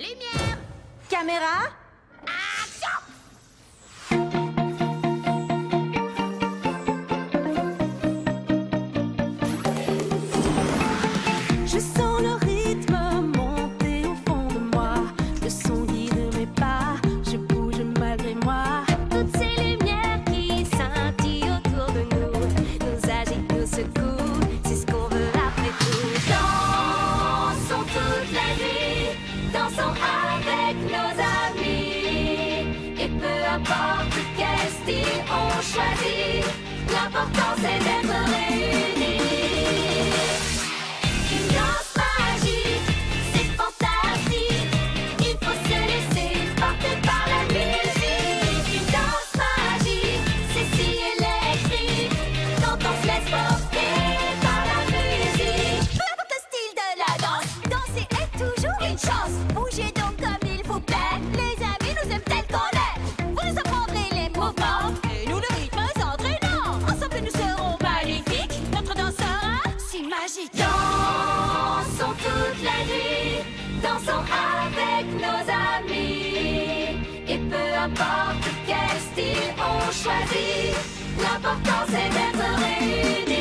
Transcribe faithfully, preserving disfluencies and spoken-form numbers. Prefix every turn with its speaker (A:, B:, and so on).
A: Lumière.
B: Caméra.
A: Action.
B: Je sens le rythme monter au fond de moi. Le son guide mes pas, je bouge malgré moi. Toutes ces lumières qui scintillent autour de nous nous agitent, nous secouent, c'est ce qu'on veut après tout.
C: Dansons toute la nuit, dansons avec nos amis. Et peu importe quel style on choisit, l'important c'est d'être réunis. Une danse magique, c'est fantastique. Il faut se laisser porter par la musique. Une danse magique, c'est si électrique quand on se laisse porter par la musique.
A: Peu importe le style de la danse, danser est toujours une chance. Bougez donc comme il vous plaît. Les amis nous aiment tels qu'on est. Vous nous apprendrez les mouvements et nous le rythme entraînant. Ensemble nous serons magnifiques. Notre danse sera si magique.
C: Dansons toute la nuit, dansons avec nos amis. Et peu importe quel style on choisit, l'important c'est d'être réunis.